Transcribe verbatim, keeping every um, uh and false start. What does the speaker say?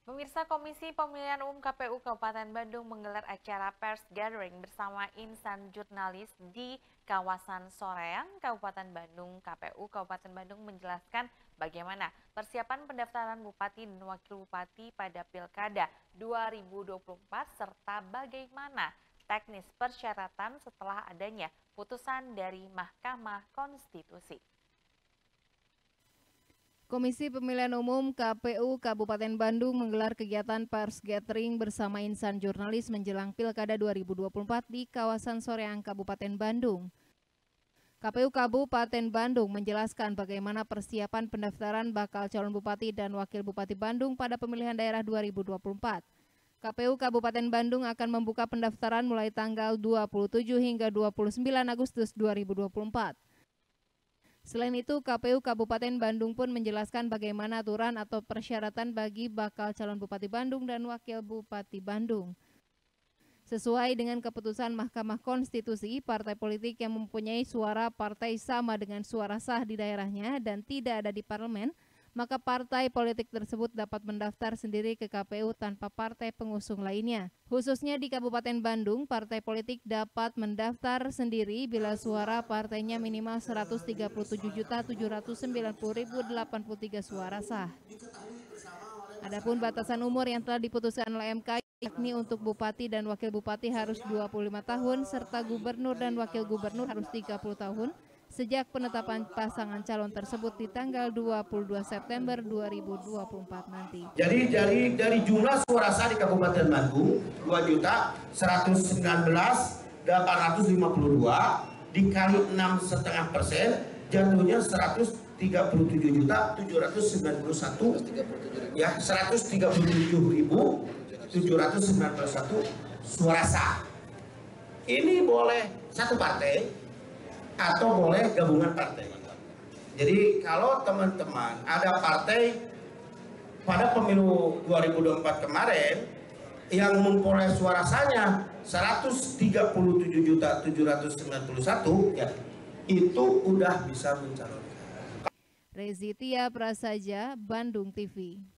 Pemirsa Komisi Pemilihan Umum K P U Kabupaten Bandung menggelar acara pers gathering bersama insan jurnalis di kawasan Soreang, Kabupaten Bandung. K P U Kabupaten Bandung menjelaskan bagaimana persiapan pendaftaran Bupati dan Wakil Bupati pada Pilkada dua ribu dua puluh empat serta bagaimana teknis persyaratan setelah adanya putusan dari Mahkamah Konstitusi. Komisi Pemilihan Umum K P U Kabupaten Bandung menggelar kegiatan pers gathering bersama insan jurnalis menjelang Pilkada dua ribu dua puluh empat di kawasan Soreang, Kabupaten Bandung. K P U Kabupaten Bandung menjelaskan bagaimana persiapan pendaftaran bakal calon bupati dan wakil bupati Bandung pada pemilihan daerah dua ribu dua puluh empat. K P U Kabupaten Bandung akan membuka pendaftaran mulai tanggal dua puluh tujuh hingga dua puluh sembilan Agustus dua ribu dua puluh empat. Selain itu, K P U Kabupaten Bandung pun menjelaskan bagaimana aturan atau persyaratan bagi bakal calon Bupati Bandung dan Wakil Bupati Bandung. Sesuai dengan keputusan Mahkamah Konstitusi, partai politik yang mempunyai suara partai sama dengan suara sah di daerahnya dan tidak ada di parlemen, maka partai politik tersebut dapat mendaftar sendiri ke K P U tanpa partai pengusung lainnya. Khususnya di Kabupaten Bandung, partai politik dapat mendaftar sendiri bila suara partainya minimal seratus tiga puluh tujuh juta tujuh ratus sembilan puluh ribu delapan puluh tiga suara sah. Adapun batasan umur yang telah diputuskan oleh M K, yakni untuk bupati dan wakil bupati harus dua puluh lima tahun, serta gubernur dan wakil gubernur harus tiga puluh tahun, sejak penetapan pasangan calon tersebut di tanggal dua puluh dua September dua ribu dua puluh empat nanti. Jadi dari dari jumlah suara sah di Kabupaten Bandung dua juta seratus sembilan belas ribu delapan ratus lima puluh dua dikali enam koma lima persen jatuhnya seratus tiga puluh tujuh juta tujuh ratus sembilan puluh satu ya seratus tiga puluh tujuh ribu tujuh ratus sembilan puluh satu suara sah. Ini boleh satu partai atau boleh gabungan partai. Jadi kalau teman-teman ada partai pada pemilu dua ribu dua puluh empat kemarin yang memperoleh suara sahnya seratus tiga puluh tujuh juta tujuh ratus sembilan puluh satu ya itu udah bisa mencalonkan. Rezi Tia Prasaja, Bandung T V.